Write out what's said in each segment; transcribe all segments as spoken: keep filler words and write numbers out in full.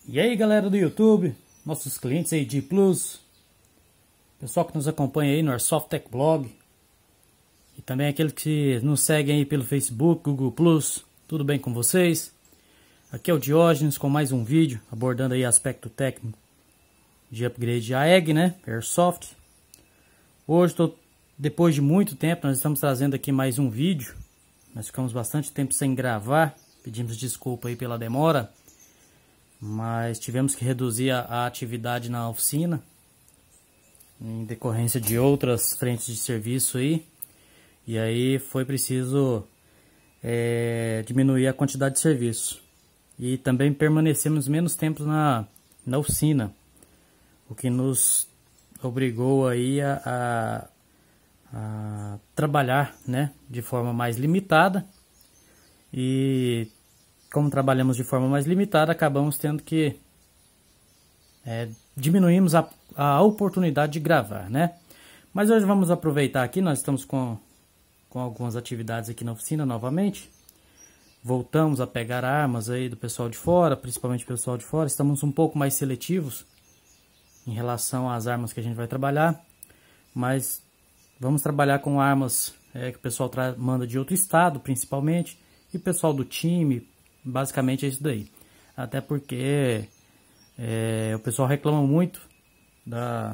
E aí galera do YouTube, nossos clientes aí de Plus, pessoal que nos acompanha aí no Airsoft Tech Blog e também aqueles que nos seguem aí pelo Facebook, Google Plus, tudo bem com vocês? Aqui é o Diógenes com mais um vídeo abordando aí aspecto técnico de upgrade A E G, né, Airsoft. Hoje, tô, depois de muito tempo, nós estamos trazendo aqui mais um vídeo. Nós ficamos bastante tempo sem gravar, pedimos desculpa aí pela demora. Mas tivemos que reduzir a, a atividade na oficina em decorrência de outras frentes de serviço aí. E aí foi preciso é, diminuir a quantidade de serviço. E também permanecemos menos tempo na, na oficina, o que nos obrigou aí a, a, a trabalhar, né, de forma mais limitada. E como trabalhamos de forma mais limitada, acabamos tendo que é, diminuímos a, a oportunidade de gravar, né? Mas hoje vamos aproveitar aqui, nós estamos com, com algumas atividades aqui na oficina novamente. Voltamos a pegar armas aí do pessoal de fora, principalmente o pessoal de fora. Estamos um pouco mais seletivos em relação às armas que a gente vai trabalhar. Mas vamos trabalhar com armas é, que o pessoal manda de outro estado, principalmente. E o pessoal do time. Basicamente é isso daí. Até porque é, o pessoal reclama muito da,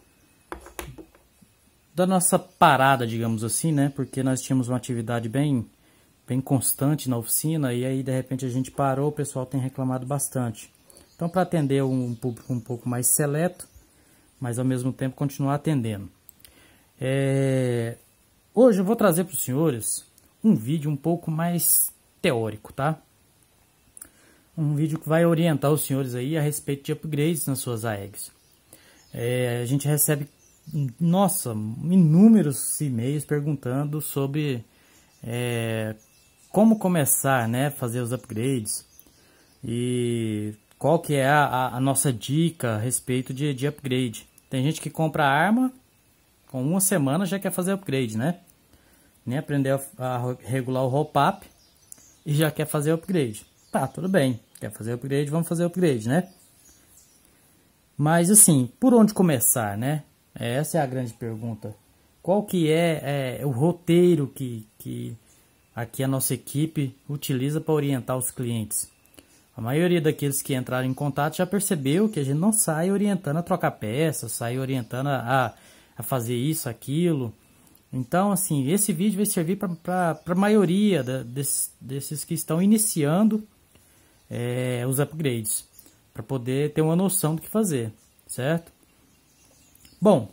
da nossa parada, digamos assim, né? Porque nós tínhamos uma atividade bem, bem constante na oficina e aí de repente a gente parou, o pessoal tem reclamado bastante. Então, para atender um público um pouco mais seleto, mas ao mesmo tempo continuar atendendo. É, hoje eu vou trazer para os senhores um vídeo um pouco mais teórico, tá? Um vídeo que vai orientar os senhores aí a respeito de upgrades nas suas A E Gs. É, a gente recebe, nossa, inúmeros e-mails perguntando sobre é, como começar, né, fazer os upgrades e qual que é a, a nossa dica a respeito de, de upgrade. Tem gente que compra arma, com uma semana já quer fazer upgrade, né? Nem aprendeu a, a regular o roll-up e já quer fazer upgrade. Tá, tudo bem. Quer fazer upgrade, vamos fazer upgrade, né? Mas assim, por onde começar, né? Essa é a grande pergunta. Qual que é, é o roteiro que, que aqui a nossa equipe utiliza para orientar os clientes? A maioria daqueles que entraram em contato já percebeu que a gente não sai orientando a trocar peças, sai orientando a, a fazer isso, aquilo. Então, assim, esse vídeo vai servir para a maioria da, desses, desses que estão iniciando É, os upgrades, para poder ter uma noção do que fazer, certo? Bom,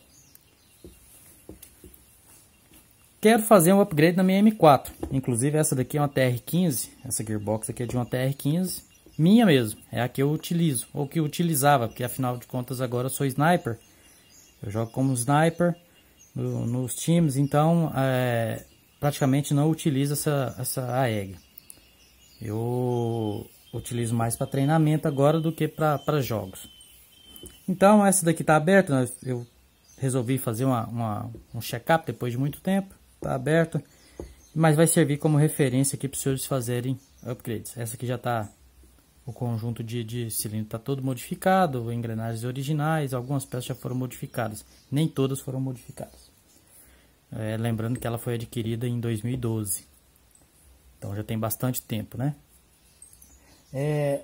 quero fazer um upgrade na minha M quatro, inclusive essa daqui é uma T R quinze, essa gearbox aqui é de uma T R quinze, minha mesmo, é a que eu utilizo, ou que eu utilizava, porque afinal de contas agora eu sou sniper, eu jogo como sniper no, nos times, então é, praticamente não utilizo essa, essa A E G. Eu utilizo mais para treinamento agora do que para jogos. Então essa daqui está aberta, eu resolvi fazer uma, uma, um check-up depois de muito tempo, está aberta, mas vai servir como referência aqui para os senhores fazerem upgrades. Essa aqui já está, o conjunto de, de cilindro está todo modificado, engrenagens originais, algumas peças já foram modificadas, nem todas foram modificadas. É, lembrando que ela foi adquirida em dois mil e doze, então já tem bastante tempo, né? É,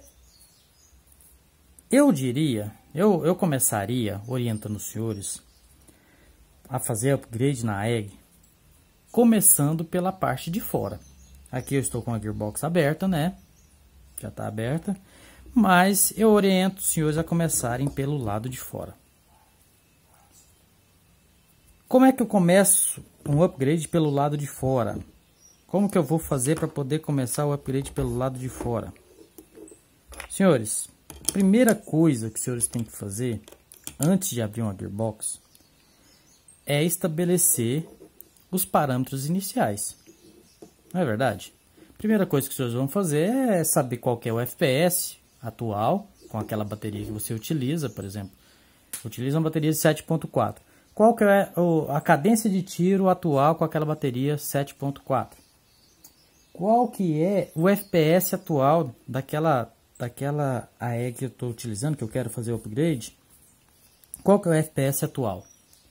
eu diria, eu, eu começaria orientando os senhores a fazer upgrade na A E G, começando pela parte de fora. Aqui eu estou com a gearbox aberta, né? Já está aberta, mas eu oriento os senhores a começarem pelo lado de fora. Como é que eu começo um upgrade pelo lado de fora? Como que eu vou fazer para poder começar o upgrade pelo lado de fora? Senhores, a primeira coisa que os senhores têm que fazer antes de abrir uma gearbox é estabelecer os parâmetros iniciais. Não é verdade? A primeira coisa que os senhores vão fazer é saber qual que é o F P S atual com aquela bateria que você utiliza, por exemplo. Utiliza uma bateria de sete ponto quatro. Qual que é a cadência de tiro atual com aquela bateria sete ponto quatro? Qual que é o F P S atual daquela daquela A E G que eu estou utilizando, que eu quero fazer o upgrade, qual que é o F P S atual?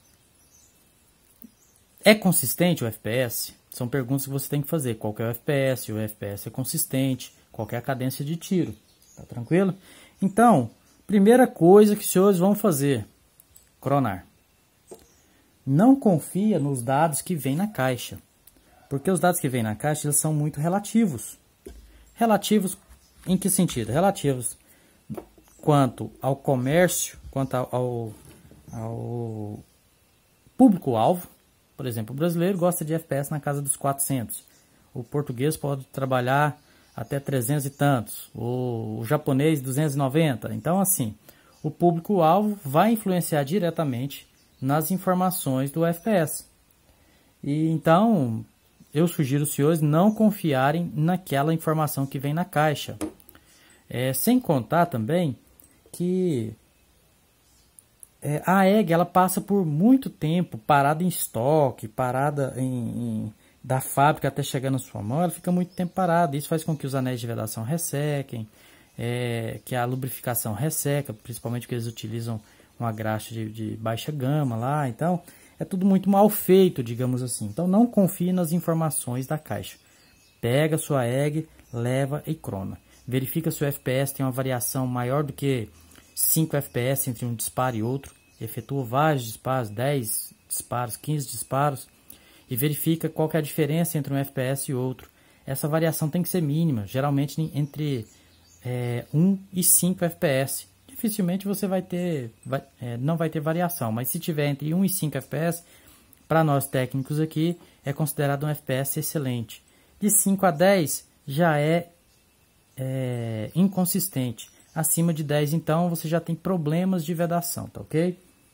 É consistente o F P S? São perguntas que você tem que fazer. Qual que é o F P S? O F P S é consistente? Qual que é a cadência de tiro? Tá tranquilo? Então, primeira coisa que os senhores vão fazer, cronar. Não confia nos dados que vêm na caixa, porque os dados que vêm na caixa eles são muito relativos. Relativos em que sentido? Relativos quanto ao comércio, quanto ao, ao, ao público-alvo. Por exemplo, o brasileiro gosta de F P S na casa dos quatrocentos. O português pode trabalhar até trezentos e tantos. O, o japonês duzentos e noventa. Então, assim, o público-alvo vai influenciar diretamente nas informações do F P S. E então, eu sugiro os senhores não confiarem naquela informação que vem na caixa. É, sem contar também que é, a E G ela passa por muito tempo parada em estoque, parada em, em, da fábrica até chegar na sua mão, ela fica muito tempo parada. Isso faz com que os anéis de vedação ressequem, é, que a lubrificação resseca, principalmente porque eles utilizam uma graxa de, de baixa gama lá. Então, é tudo muito mal feito, digamos assim. Então, não confie nas informações da caixa. Pega a sua E G, leva e crona. Verifica se o F P S tem uma variação maior do que cinco F P S entre um disparo e outro. Efetua vários disparos, dez disparos, quinze disparos. E verifica qual que é a diferença entre um F P S e outro. Essa variação tem que ser mínima, geralmente entre é, um e cinco F P S. Dificilmente você vai ter, vai, é, não vai ter variação, mas se tiver entre um e cinco F P S, para nós técnicos aqui, é considerado um F P S excelente. De cinco a dez já é, é inconsistente. Acima de dez, então, você já tem problemas de vedação, tá ok?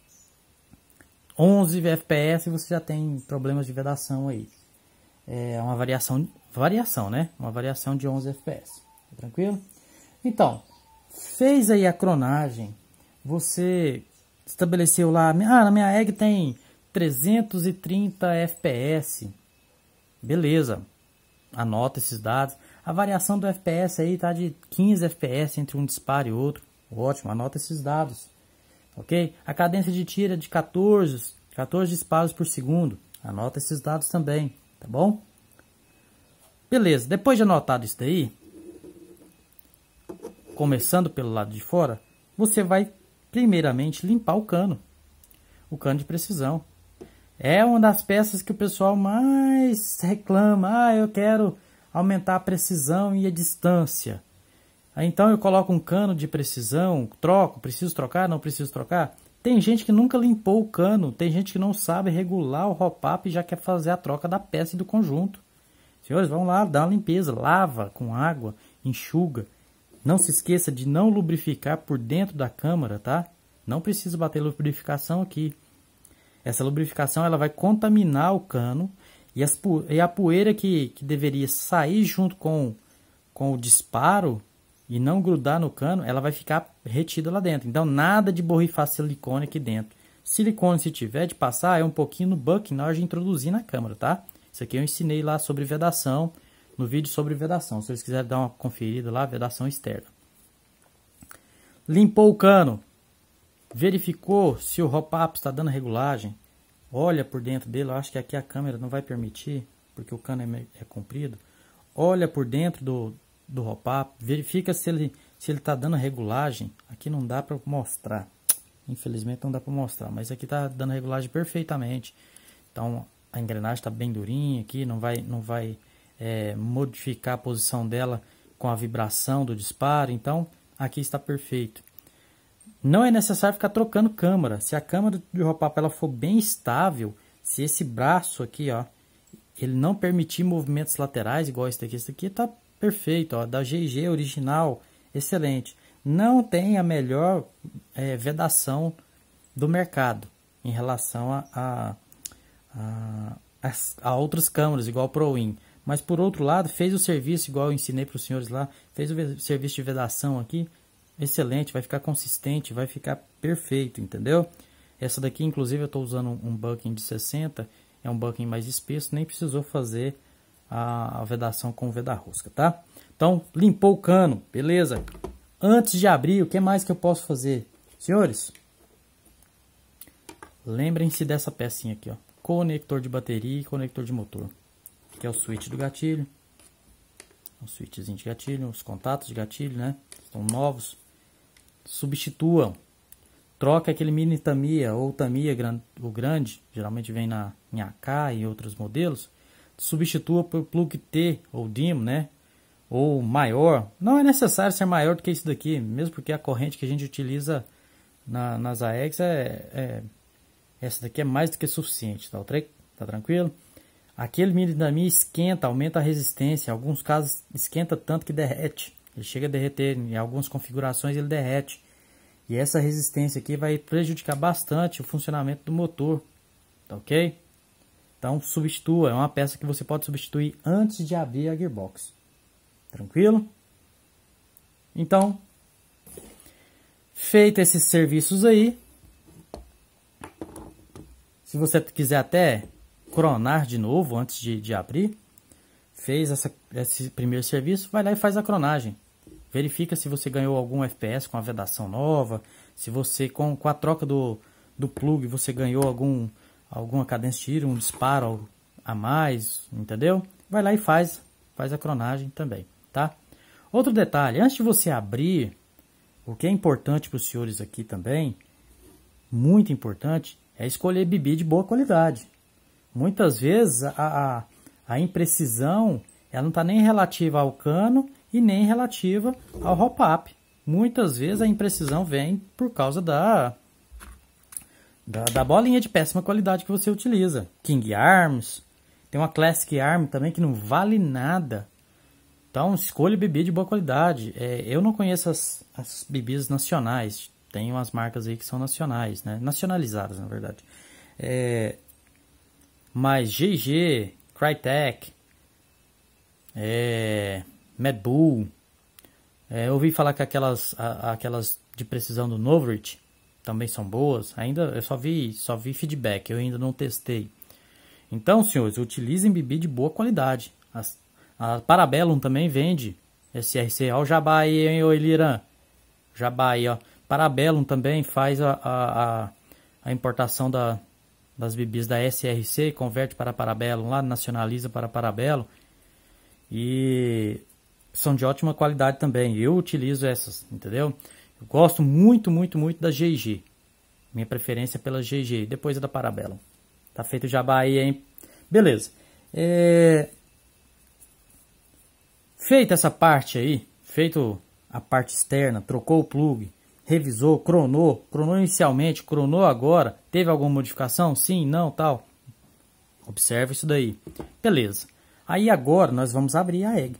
onze F P S você já tem problemas de vedação aí. É uma variação, variação, né? Uma variação de onze F P S. Tá tranquilo? Então, fez aí a cronagem, você estabeleceu lá, ah, na minha E G tem trezentos e trinta F P S. Beleza, anota esses dados. A variação do F P S aí tá de quinze F P S entre um disparo e outro. Ótimo, anota esses dados. Ok? A cadência de tiro é de quatorze, quatorze disparos por segundo. Anota esses dados também, tá bom? Beleza, depois de anotado isso daí, começando pelo lado de fora, você vai primeiramente limpar o cano. O cano de precisão. É uma das peças que o pessoal mais reclama. Ah, eu quero aumentar a precisão e a distância. Então eu coloco um cano de precisão, troco, preciso trocar, não preciso trocar. Tem gente que nunca limpou o cano, tem gente que não sabe regular o hop-up e já quer fazer a troca da peça e do conjunto. Senhores, vão lá, dá uma limpeza, lava com água, enxuga. Não se esqueça de não lubrificar por dentro da câmara, tá? Não precisa bater lubrificação aqui. Essa lubrificação ela vai contaminar o cano e, as, e a poeira que, que deveria sair junto com, com o disparo e não grudar no cano, ela vai ficar retida lá dentro. Então, nada de borrifar silicone aqui dentro. Silicone, se tiver de passar, é um pouquinho no bucking na hora de introduzir na câmara, tá? Isso aqui eu ensinei lá sobre vedação, no vídeo sobre vedação. Se vocês quiserem dar uma conferida lá, vedação externa. Limpou o cano. Verificou se o hop-up está dando regulagem. Olha por dentro dele. Eu acho que aqui a câmera não vai permitir, porque o cano é, é comprido. Olha por dentro do, do hop-up. Verifica se ele se ele está dando regulagem. Aqui não dá para mostrar. Infelizmente não dá para mostrar. Mas aqui está dando regulagem perfeitamente. Então a engrenagem está bem durinha aqui. Não vai, não vai é, modificar a posição dela com a vibração do disparo. Então aqui está perfeito. Não é necessário ficar trocando câmara. Se a câmara de hop-up ela for bem estável, se esse braço aqui, ó, ele não permitir movimentos laterais, igual esse daqui, esse daqui tá perfeito, ó, da G G original, excelente. Não tem a melhor é, vedação do mercado em relação a, a, a, a, a outras câmaras, igual o ProWin. Mas por outro lado, fez o serviço, igual eu ensinei para os senhores lá, fez o serviço de vedação aqui, excelente, vai ficar consistente, vai ficar perfeito, entendeu? Essa daqui, inclusive, eu estou usando um, um bucking de sessenta, é um bucking mais espesso, nem precisou fazer a, a vedação com veda-rosca, tá? Então, limpou o cano, beleza? Antes de abrir, o que mais que eu posso fazer? Senhores, lembrem-se dessa pecinha aqui, ó. Conector de bateria e conector de motor. Que é o switch do gatilho. O switchzinho de gatilho, os contatos de gatilho, né? Estão novos. Substituam. Troca aquele mini Tamiya ou Tamiya gran, o grande, geralmente vem na, em A K e outros modelos. Substitua por plug T ou D I M, né? Ou maior. Não é necessário ser maior do que isso daqui, mesmo porque a corrente que a gente utiliza na, nas A X é, é essa daqui é mais do que suficiente, tá, tá tranquilo? Aquele mini Tamiya esquenta, aumenta a resistência, em alguns casos esquenta tanto que derrete. Ele chega a derreter, em algumas configurações ele derrete. E essa resistência aqui vai prejudicar bastante o funcionamento do motor, tá ok? Então substitua, é uma peça que você pode substituir antes de abrir a gearbox. Tranquilo? Então, feito esses serviços aí, se você quiser até cronar de novo antes de, de abrir, fez essa, esse primeiro serviço, vai lá e faz a cronagem. Verifica se você ganhou algum F P S com a vedação nova, se você com, com a troca do, do plug você ganhou algum, alguma cadência de tiro, um disparo a mais, entendeu? Vai lá e faz, faz a cronagem também, tá? Outro detalhe, antes de você abrir, o que é importante para os senhores aqui também, muito importante, é escolher bibir de boa qualidade. Muitas vezes a, a, a imprecisão ela não está nem relativa ao cano e nem relativa ao hop-up. Muitas vezes a imprecisão vem por causa da, da, da bolinha de péssima qualidade que você utiliza. King Arms, tem uma Classic Arm também que não vale nada. Então escolha bibir de boa qualidade. É, eu não conheço as, as bebidas nacionais. Tem umas marcas aí que são nacionais, né? Nacionalizadas, na verdade. É, mas G G, Crytek, é, Mad Bull, é, eu ouvi falar que aquelas, a, aquelas de precisão do Novrit também são boas. Ainda eu só vi, só vi feedback, eu ainda não testei. Então, senhores, utilizem bibir de boa qualidade. As, a Parabellum também vende S R C. Olha o jabá aí, hein, ô Eliran? Jabá aí, ó. Parabellum também faz a, a, a, a importação da, das bibis da S R C, converte para Parabellum lá, nacionaliza para Parabellum. E são de ótima qualidade também. Eu utilizo essas, entendeu? Eu gosto muito, muito, muito da G G. Minha preferência é pela G G, depois é da Parabellum. Tá feito o jabá aí, hein? Beleza. É... Feita essa parte aí, feito a parte externa, trocou o plug, revisou, cronou, cronou inicialmente, cronou agora, teve alguma modificação? Sim, não, tal. Observa isso daí. Beleza. Aí agora nós vamos abrir a E G.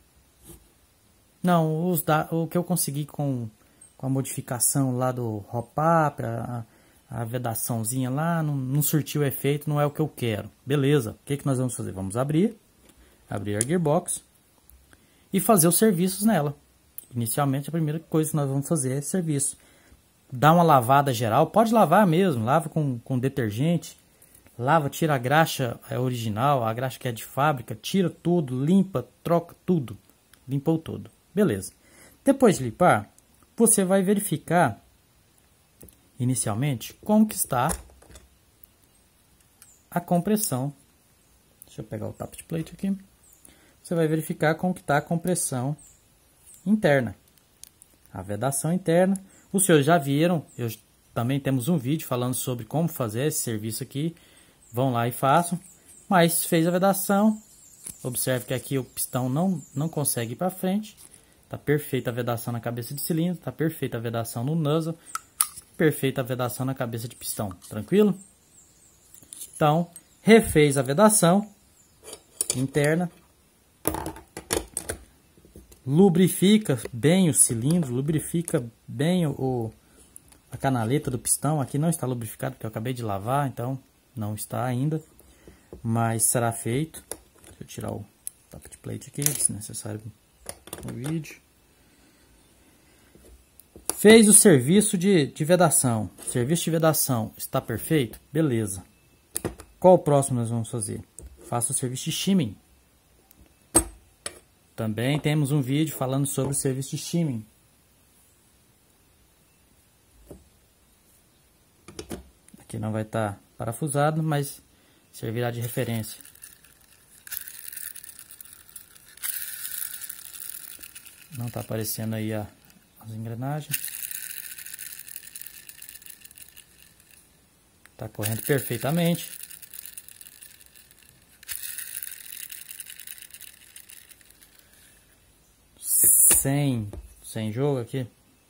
Não, os da, o que eu consegui com, com a modificação lá do hop-up, a, a vedaçãozinha lá, não, não surtiu efeito, não é o que eu quero. Beleza, o que, que nós vamos fazer? Vamos abrir, abrir a gearbox e fazer os serviços nela. Inicialmente a primeira coisa que nós vamos fazer é serviço. Dá uma lavada geral, pode lavar mesmo, lava com, com detergente. Lava, tira a graxa original, a graxa que é de fábrica, tira tudo, limpa, troca tudo. Limpou tudo. Beleza. Depois de limpar, você vai verificar, inicialmente, como que está a compressão. Deixa eu pegar o tappet plate aqui. Você vai verificar como que está a compressão interna. A vedação interna. Os senhores já viram, eu, também temos um vídeo falando sobre como fazer esse serviço aqui. Vão lá e façam. Mas fez a vedação. Observe que aqui o pistão não, não consegue ir para frente. Está perfeita a vedação na cabeça de cilindro. Está perfeita a vedação no nozzle. Perfeita a vedação na cabeça de pistão. Tranquilo? Então, refez a vedação interna. Lubrifica bem o cilindro. Lubrifica bem o, a canaleta do pistão. Aqui não está lubrificado porque eu acabei de lavar. Então, não está ainda. Mas será feito. Deixa eu tirar o tappet plate aqui, se necessário no vídeo. Fez o serviço de, de vedação. Serviço de vedação está perfeito? Beleza. Qual o próximo nós vamos fazer? Faça o serviço de shimming. Também temos um vídeo falando sobre o serviço de shimming. que não vai estar parafusado, mas servirá de referência. Não está aparecendo aí a, as engrenagens. Está correndo perfeitamente. Sem, sem jogo aqui.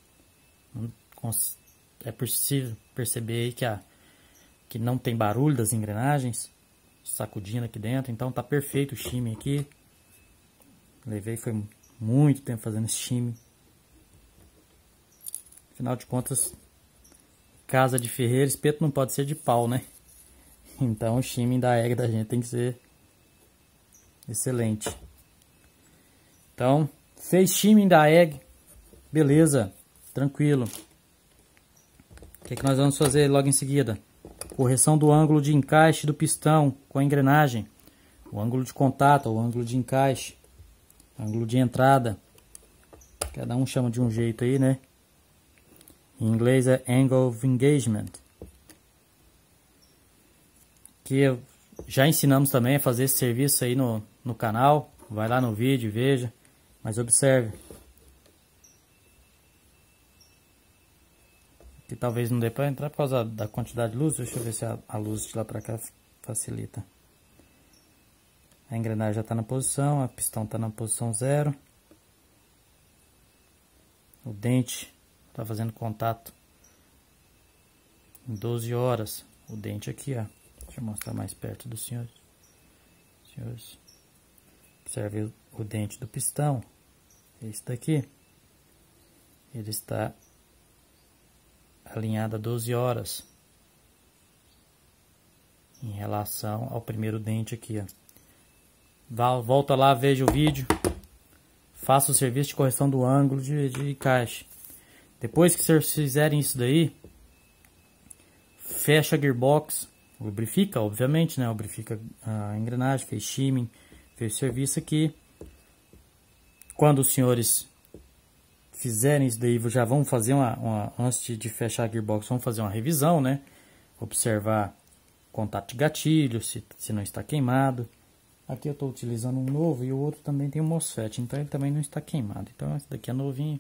É possível perceber aí que, a, que não tem barulho das engrenagens sacudindo aqui dentro. Então tá perfeito o shimmy aqui. Levei foi muito tempo fazendo esse shimmy. Afinal de contas, casa de ferreiro, espeto não pode ser de pau, né? Então o shimmy da egg da gente tem que ser excelente. Então, fez shimmy da egg, beleza, tranquilo. O que, que nós vamos fazer logo em seguida? Correção do ângulo de encaixe do pistão com a engrenagem. O ângulo de contato, o ângulo de encaixe, ângulo de entrada. Cada um chama de um jeito aí, né? Em inglês é angle of engagement. Que já ensinamos também a fazer esse serviço aí no, no canal. Vai lá no vídeo e veja. Mas observe. Que talvez não dê para entrar por causa da quantidade de luz. Deixa eu ver se a, a luz de lá para cá facilita. A engrenagem já está na posição. A pistão está na posição zero. O dente está fazendo contato em doze horas. O dente aqui, ó. Deixa eu mostrar mais perto dos senhores. Senhores, observe o, o dente do pistão. Esse daqui. Ele está alinhado a doze horas. Em relação ao primeiro dente aqui, ó. Vá, volta lá, veja o vídeo. Faça o serviço de correção do ângulo de, de encaixe. Depois que vocês fizerem isso daí, fecha a gearbox, lubrifica, obviamente, né? Lubrifica a engrenagem, fez shimming, fez serviço aqui. Quando os senhores fizerem isso daí, já vão fazer uma, uma antes de fechar a gearbox, vão fazer uma revisão, né? Observar contato de gatilho, se, se não está queimado. Aqui eu estou utilizando um novo e o outro também tem um MOSFET, então ele também não está queimado. Então esse daqui é novinho.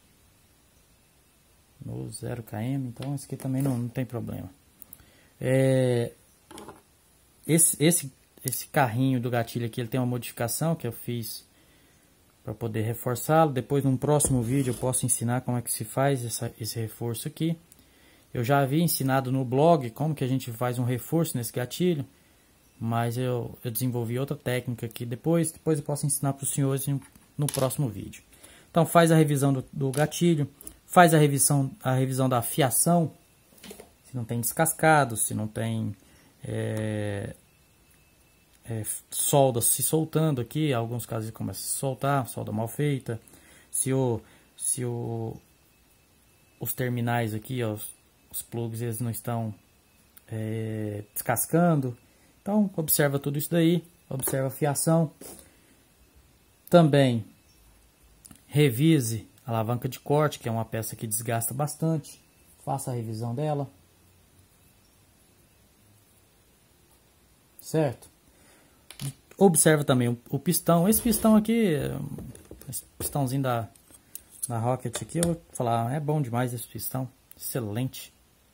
No zero quilômetros, então esse aqui também não, não tem problema. É, esse, esse, esse carrinho do gatilho aqui, ele tem uma modificação que eu fiz para poder reforçá-lo. Depois, num próximo vídeo, eu posso ensinar como é que se faz essa, esse reforço aqui. Eu já havia ensinado no blog como que a gente faz um reforço nesse gatilho, mas eu, eu desenvolvi outra técnica aqui depois. Depois eu posso ensinar para os senhores no próximo vídeo. Então faz a revisão do, do gatilho. Faz a revisão, a revisão da fiação, se não tem descascado, se não tem é, é, solda se soltando aqui, em alguns casos ele começa a se soltar, solda mal feita, se, o, se o, os terminais aqui, ó, os, os plugs, eles não estão é, descascando. Então observa tudo isso daí, observa a fiação. Também revise a alavanca de corte, que é uma peça que desgasta bastante. Faça a revisão dela. Certo? Observa também o, o pistão. Esse pistão aqui, esse pistãozinho da, da Rocket aqui, eu vou falar, é bom demais esse pistão. Excelente.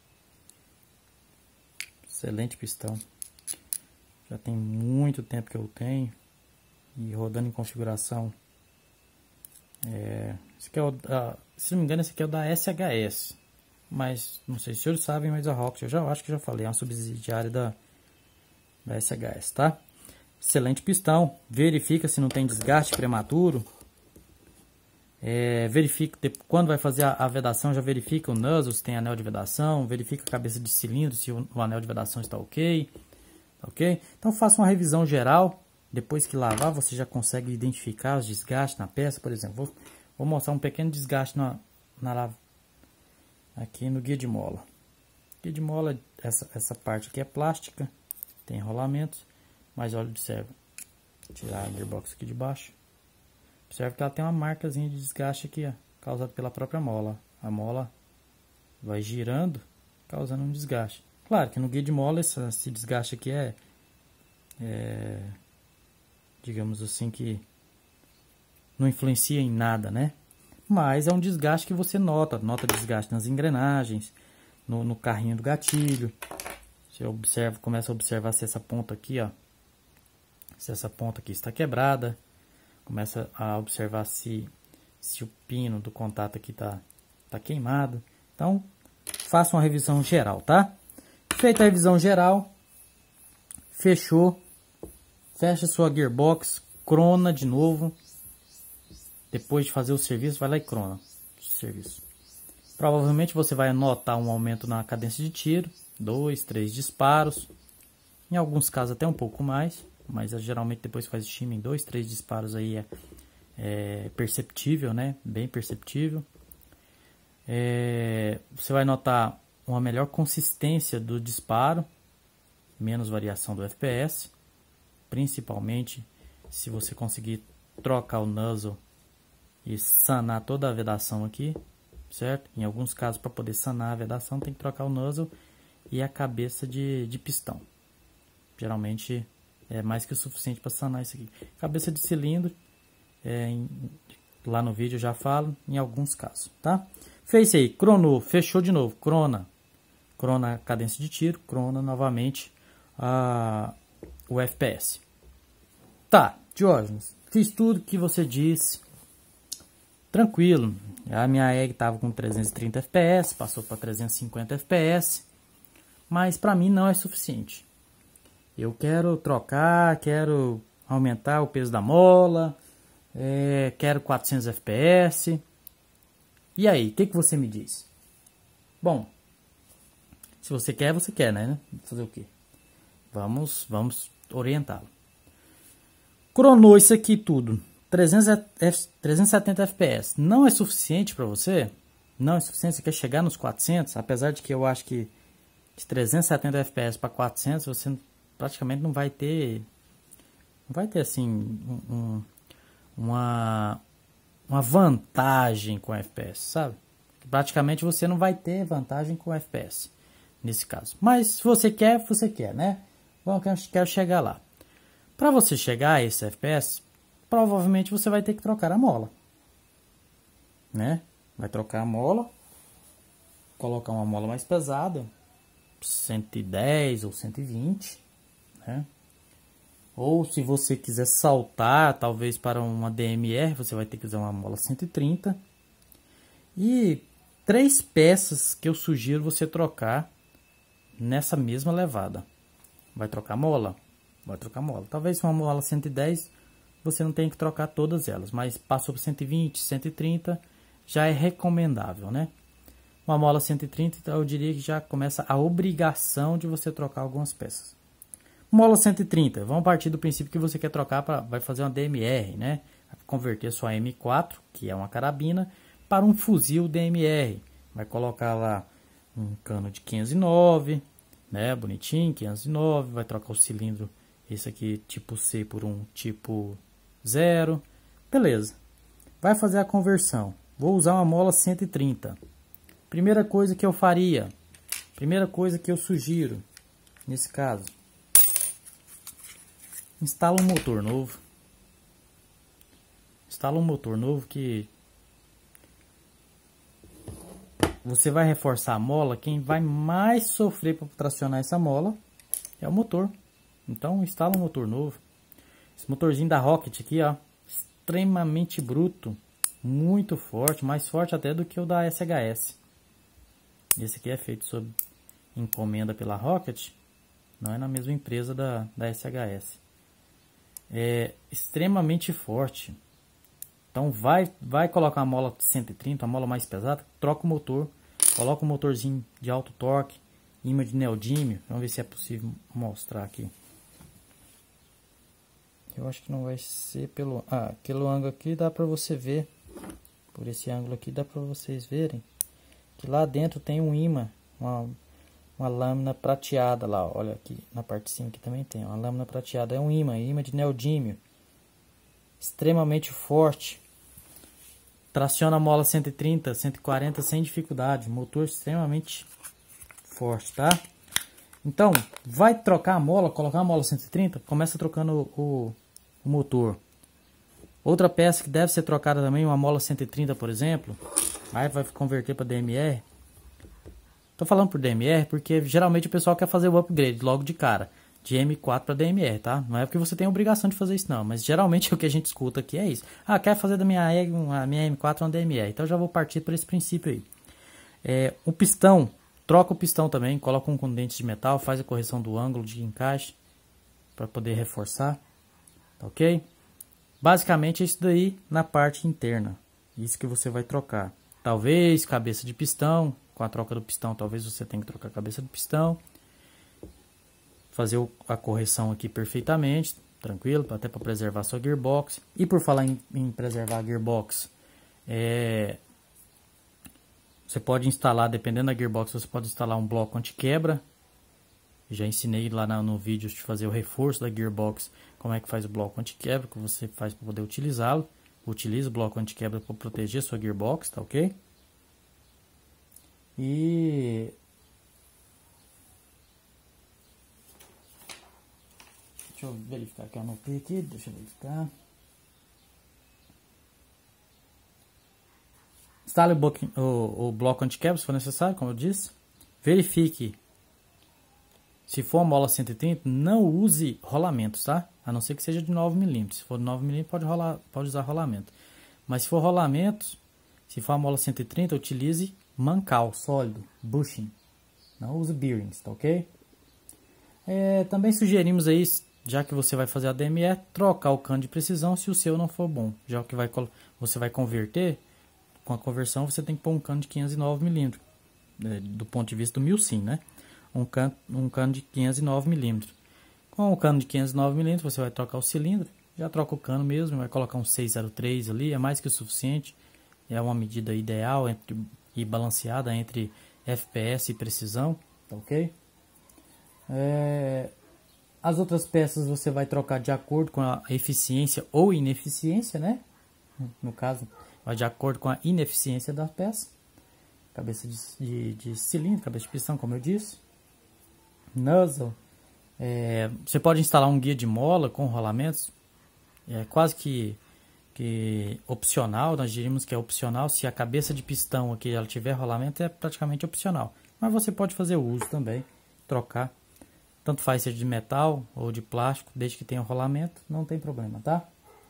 Excelente pistão. Já tem muito tempo que eu tenho. E rodando em configuração. É, esse aqui é o, uh, se não me engano, esse aqui é o da S H S. Mas, não sei se os senhores sabem, mas a Rocket, eu já eu acho que já falei, é uma subsidiária da, da S H S, tá? Excelente pistão. Verifica se não tem desgaste prematuro. É, verifica, quando vai fazer a, a vedação, já verifica o nozzle, se tem anel de vedação. Verifica a cabeça de cilindro, se o, o anel de vedação está ok. Ok? Então, faça uma revisão geral. Depois que lavar, você já consegue identificar os desgastes na peça. Por exemplo, vou, vou mostrar um pequeno desgaste na, na, aqui no guia de mola. Guia de mola, essa, essa parte aqui é plástica, tem enrolamentos, mas olha, observa. Vou tirar a gearbox aqui de baixo. Observa que ela tem uma marcazinha de desgaste aqui, ó, causada pela própria mola. A mola vai girando, causando um desgaste. Claro que no guia de mola esse, esse desgaste aqui é, é, digamos assim, que não influencia em nada, né? Mas é um desgaste que você nota, nota desgaste nas engrenagens, no, no carrinho do gatilho. Você observa, começa a observar se essa ponta aqui, ó, se essa ponta aqui está quebrada. Começa a observar se, se o pino do contato aqui tá, tá queimado. Então, faça uma revisão geral, tá? Feita a revisão geral, fechou, fecha sua gearbox, crona de novo. Depois de fazer o serviço, vai lá e crona o serviço. Provavelmente você vai notar um aumento na cadência de tiro, dois, três disparos. Em alguns casos até um pouco mais, mas geralmente depois que faz estima em dois, três disparos aí é, é perceptível, né? Bem perceptível. É, você vai notar uma melhor consistência do disparo, menos variação do F P S, principalmente se você conseguir trocar o nozzle e sanar toda a vedação aqui, certo? Em alguns casos, para poder sanar a vedação, tem que trocar o nozzle e a cabeça de, de pistão. Geralmente é mais que o suficiente para sanar isso aqui. Cabeça de cilindro, é, em, lá no vídeo eu já falo, em alguns casos, tá? Fez aí, cronou, fechou de novo, crona. Crona a cadência de tiro, crona novamente a, o F P S. Tá, Diógenes, fiz tudo que você disse. Tranquilo, a minha E G estava com trezentos e trinta F P S, passou para trezentos e cinquenta F P S, mas para mim não é suficiente. Eu quero trocar, quero aumentar o peso da mola, é, quero quatrocentos F P S. E aí, o que, que você me diz? Bom, se você quer, você quer, né? Fazer o quê? Vamos, vamos orientá-lo. Cronou isso aqui tudo. trezentos, trezentos e setenta F P S não é suficiente para você? Não é suficiente? Você quer chegar nos quatrocentos? Apesar de que eu acho que de trezentos e setenta F P S para quatrocentos você praticamente não vai ter, não vai ter assim um, um, uma, uma vantagem com F P S, sabe? Praticamente você não vai ter vantagem com F P S nesse caso. Mas se você quer, você quer, né? Bom, eu quero chegar lá. Para você chegar a esse F P S, provavelmente você vai ter que trocar a mola, né? Vai trocar a mola, colocar uma mola mais pesada, cento e dez ou cento e vinte, né? Ou se você quiser saltar, talvez para uma D M R, você vai ter que usar uma mola cento e trinta. E três peças que eu sugiro você trocar nessa mesma levada. Vai trocar mola? Vai trocar mola. Talvez uma mola cento e dez você não tenha que trocar todas elas, mas passou para cento e vinte, cento e trinta, já é recomendável, né? Uma mola cento e trinta, então eu diria que já começa a obrigação de você trocar algumas peças. Mola cento e trinta, vamos partir do princípio que você quer trocar para vai fazer uma D M R, né? Converter sua M quatro, que é uma carabina, para um fuzil D M R. Vai colocar lá um cano de quinhentos e nove, né? Bonitinho, quinhentos e nove, vai trocar o cilindro, esse aqui tipo C por um tipo zero, beleza. Vai fazer a conversão. Vou usar uma mola cento e trinta. Primeira coisa que eu faria, primeira coisa que eu sugiro, nesse caso, instala um motor novo. Instala um motor novo que você vai reforçar a mola. Quem vai mais sofrer para tracionar essa mola é o motor. Então instala um motor novo. Esse motorzinho da Rocket aqui, ó, extremamente bruto, muito forte, mais forte até do que o da S H S. Esse aqui é feito sob encomenda pela Rocket, não é na mesma empresa da, da S H S. É extremamente forte. Então vai, vai colocar a mola cento e trinta, a mola mais pesada, troca o motor, coloca um motorzinho de alto torque, imã de neodímio. Vamos ver se é possível mostrar aqui. Eu acho que não vai ser pelo... Ah, aquele ângulo aqui dá para você ver. Por esse ângulo aqui dá para vocês verem que lá dentro tem um imã, uma, uma lâmina prateada lá. Olha aqui na parte de cima que também tem uma lâmina prateada. É um imã, imã de neodímio. Extremamente forte. Traciona a mola cento e trinta, cento e quarenta sem dificuldade. Motor extremamente forte, tá? Então, vai trocar a mola, colocar a mola cento e trinta, começa trocando o, o motor. Outra peça que deve ser trocada também, uma mola cento e trinta, por exemplo, aí vai converter para D M R. Tô falando por D M R porque geralmente o pessoal quer fazer o upgrade logo de cara, de M quatro para D M R, tá? Não é porque você tem a obrigação de fazer isso não, mas geralmente o que a gente escuta aqui é isso. Ah, quer fazer da minha, a minha M quatro uma D M R, então eu já vou partir por esse princípio aí. É, o pistão, troca o pistão também, coloca um com dente de metal, faz a correção do ângulo de encaixe para poder reforçar, tá ok? Basicamente é isso daí na parte interna, isso que você vai trocar. Talvez cabeça de pistão, com a troca do pistão, talvez você tenha que trocar a cabeça do pistão. Fazer a correção aqui perfeitamente, tranquilo, até para preservar a sua gearbox. E por falar em, em preservar a gearbox, é, você pode instalar, dependendo da gearbox, você pode instalar um bloco anti-quebra. Já ensinei lá no, no vídeo de fazer o reforço da gearbox, como é que faz o bloco anti-quebra, que você faz para poder utilizá-lo. Utilize o bloco anti-quebra para proteger a sua gearbox, tá ok? E deixa eu verificar que eu anotei aqui, deixa eu verificar. Instale o bloco, o, o bloco anti-quebra se for necessário, como eu disse. Verifique. Se for uma mola cento e trinta, não use rolamentos, tá? A não ser que seja de nove milímetros. Se for de nove milímetros, pode, rolar, pode usar rolamento. Mas se for rolamentos, se for a mola cento e trinta, utilize mancal sólido, bushing. Não use bearings, tá ok? É, também sugerimos aí, já que você vai fazer a D M R, trocar o cano de precisão se o seu não for bom. Já que vai, você vai converter, com a conversão você tem que pôr um cano de quinhentos e nove milímetros. É, do ponto de vista do Milsim, né? Um cano, um cano de quinhentos e nove milímetros. Com o cano de quinhentos e nove milímetros, você vai trocar o cilindro. Já troca o cano mesmo, vai colocar um seiscentos e três ali, é mais que o suficiente. É uma medida ideal entre, e balanceada entre F P S e precisão, tá ok? É, as outras peças você vai trocar de acordo com a eficiência ou ineficiência, né? No caso, vai de acordo com a ineficiência da peça. Cabeça de, de, de cilindro, cabeça de pistão, como eu disse. Nozzle. É, você pode instalar um guia de mola com rolamentos. É quase que, que opcional. Nós diríamos que é opcional. Se a cabeça de pistão aqui ela tiver rolamento, é praticamente opcional. Mas você pode fazer o uso também, trocar. Tanto faz seja de metal ou de plástico, desde que tenha rolamento, não tem problema, tá?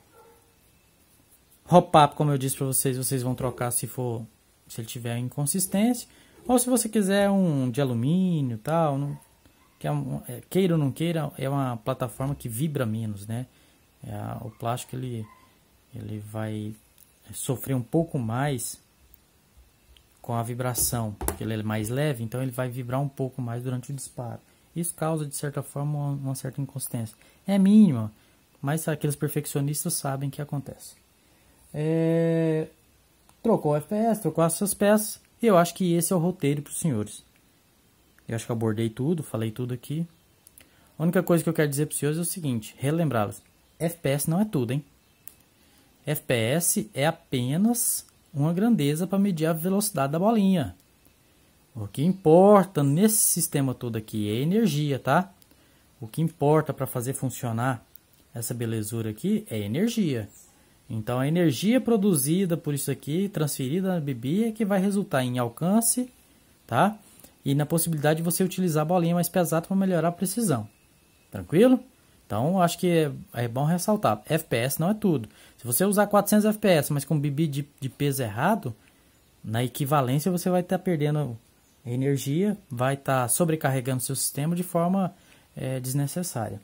Hop-up, como eu disse para vocês, vocês vão trocar se for, se ele tiver inconsistência, ou se você quiser um de alumínio, tal, não, que é um, é, queira ou não queira, é uma plataforma que vibra menos, né? É, o plástico ele, ele vai sofrer um pouco mais com a vibração, porque ele é mais leve, então ele vai vibrar um pouco mais durante o disparo. Isso causa, de certa forma, uma, uma certa inconsistência. É mínima, mas aqueles perfeccionistas sabem que acontece. É... Trocou o F P S, trocou essas peças. E eu acho que esse é o roteiro para os senhores. Eu acho que eu abordei tudo, falei tudo aqui. A única coisa que eu quero dizer para os senhores é o seguinte, relembrá-los. F P S não é tudo, hein? F P S é apenas uma grandeza para medir a velocidade da bolinha. O que importa nesse sistema todo aqui é energia, tá? O que importa para fazer funcionar essa belezura aqui é energia. Então a energia produzida por isso aqui, transferida na B B, é que vai resultar em alcance, tá? E na possibilidade de você utilizar a bolinha mais pesada para melhorar a precisão. Tranquilo? Então acho que é, é bom ressaltar. F P S não é tudo. Se você usar quatrocentos F P S, mas com B B de, de peso errado, na equivalência você vai estar perdendo energia, vai estar sobrecarregando seu sistema de forma é, desnecessária.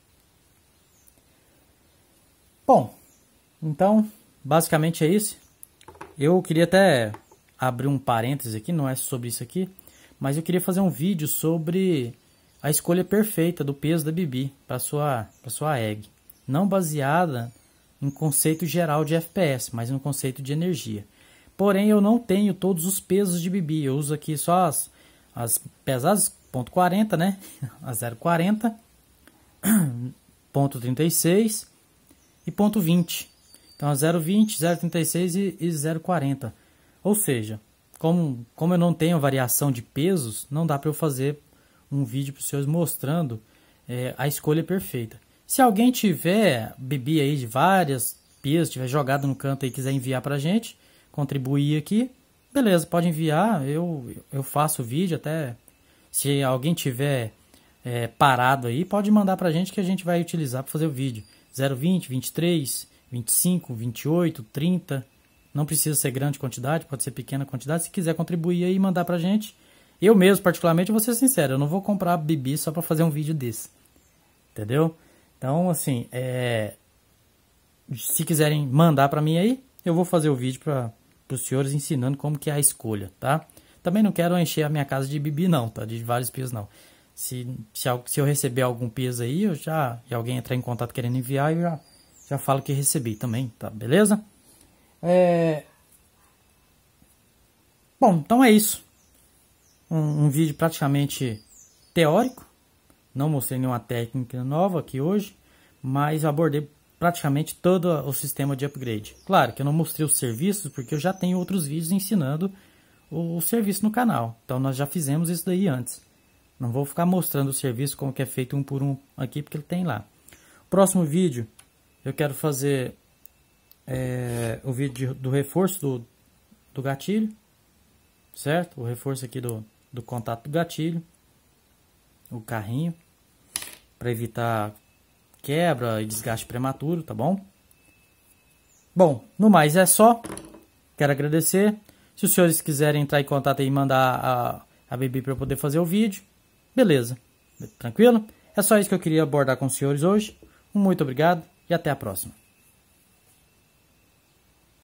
Bom, então basicamente é isso. Eu queria até abrir um parênteses aqui, não é sobre isso aqui, mas eu queria fazer um vídeo sobre a escolha perfeita do peso da B B para sua para sua E G, não baseada em conceito geral de F P S, mas no conceito de energia. Porém, eu não tenho todos os pesos de B B. Eu uso aqui só as, as pesadas ponto quarenta, né? A zero vírgula quarenta, ponto trinta e seis e ponto vinte. Então, a zero vírgula vinte, zero vírgula trinta e seis e, e zero vírgula quarenta. Ou seja, como, como eu não tenho variação de pesos, não dá para eu fazer um vídeo para os senhores mostrando é, a escolha perfeita. Se alguém tiver Bibi aí de várias pias, tiver jogado no canto e quiser enviar para a gente, contribuir aqui, beleza, pode enviar, eu, eu faço o vídeo, até se alguém tiver é, parado aí, pode mandar para a gente que a gente vai utilizar para fazer o vídeo. zero vinte, vinte e três, vinte e cinco, vinte e oito, trinta, não precisa ser grande quantidade, pode ser pequena quantidade, se quiser contribuir aí e mandar para a gente. Eu mesmo, particularmente, vou ser sincero, eu não vou comprar Bibi só para fazer um vídeo desse, entendeu? Então, assim, é... se quiserem mandar para mim aí, eu vou fazer o vídeo para os senhores ensinando como que é a escolha, tá? Também não quero encher a minha casa de Bibi não, tá? De vários pias não. Se, se, se eu receber algum pias aí, eu já, e alguém entrar em contato querendo enviar, eu já, já falo que recebi também, tá? Beleza? É... Bom, então é isso. Um, um vídeo praticamente teórico. Não mostrei nenhuma técnica nova aqui hoje, mas abordei praticamente todo o sistema de upgrade. Claro que eu não mostrei os serviços, porque eu já tenho outros vídeos ensinando o, o serviço no canal. Então nós já fizemos isso daí antes. Não vou ficar mostrando o serviço como que é feito um por um aqui, porque ele tem lá. Próximo vídeo, eu quero fazer é, o vídeo do reforço do, do gatilho, certo? O reforço aqui do, do contato do gatilho, o carrinho, para evitar quebra e desgaste prematuro, tá bom? Bom, no mais é só. Quero agradecer. Se os senhores quiserem entrar em contato e mandar a, a Bibi para eu poder fazer o vídeo, beleza, tranquilo? É só isso que eu queria abordar com os senhores hoje. Um muito obrigado e até a próxima.